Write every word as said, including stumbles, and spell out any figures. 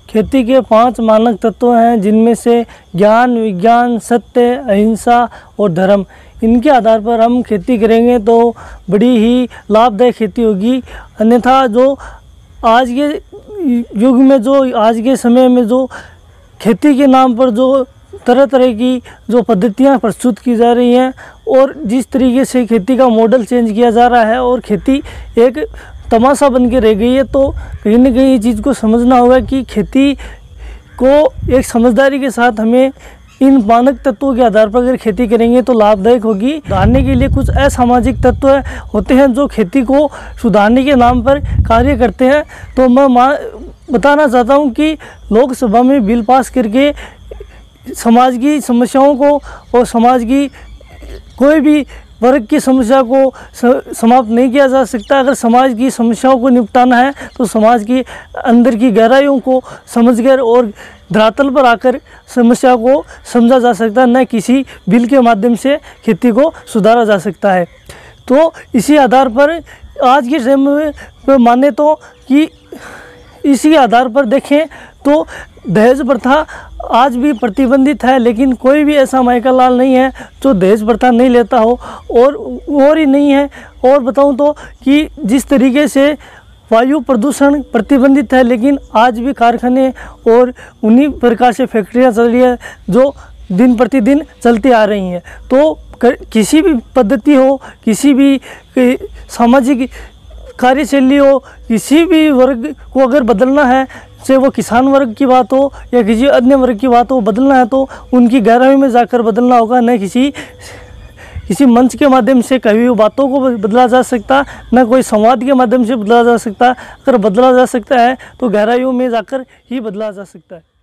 खेती के पांच मानक तत्व हैं, जिनमें से ज्ञान, विज्ञान, सत्य, अहिंसा और धर्म। इनके आधार पर हम खेती करेंगे तो बड़ी ही लाभदायक खेती होगी। अन्यथा जो आज के युग में, जो आज के समय में जो खेती के नाम पर जो तरह तरह की जो पद्धतियां प्रस्तुत की जा रही हैं और जिस तरीके से खेती का मॉडल चेंज किया जा रहा है और खेती एक तमाशा बन के रह गई है, तो कहीं ना कहीं ये चीज़ को समझना होगा कि खेती को एक समझदारी के साथ हमें इन मानक तत्वों के आधार पर अगर खेती करेंगे तो लाभदायक होगी। सुधारने के लिए कुछ असामाजिक तत्व होते हैं जो खेती को सुधारने के नाम पर कार्य करते हैं। तो मैं बताना चाहता हूं कि लोकसभा में बिल पास करके समाज की समस्याओं को और समाज की कोई भी वर्ग की समस्या को समाप्त नहीं किया जा सकता। अगर समाज की समस्याओं को निपटाना है तो समाज की अंदर की गहराइयों को समझकर और धरातल पर आकर समस्या को समझा जा सकता है, न किसी बिल के माध्यम से खेती को सुधारा जा सकता है। तो इसी आधार पर आज के समय में माने तो कि इसी आधार पर देखें तो दहेज प्रथा आज भी प्रतिबंधित है, लेकिन कोई भी ऐसा मायका लाल नहीं है जो दहेज प्रथा नहीं लेता हो। और और ही नहीं है, और बताऊं तो कि जिस तरीके से वायु प्रदूषण प्रतिबंधित है, लेकिन आज भी कारखाने और उन्हीं प्रकार से फैक्ट्रियां चल रही है जो दिन प्रतिदिन चलती आ रही हैं। तो किसी भी पद्धति हो, किसी भी सामाजिक कार्यशैली हो, किसी भी वर्ग को अगर बदलना है, चाहे वो किसान वर्ग की बात हो या किसी अन्य वर्ग की बात हो, बदलना है तो उनकी गहराई में जाकर बदलना होगा, न किसी किसी मंच के माध्यम से कही हुई बातों को बदला जा सकता, न कोई संवाद के माध्यम से बदला जा सकता। अगर बदला जा सकता है तो गहराइयों में जाकर ही बदला जा सकता है।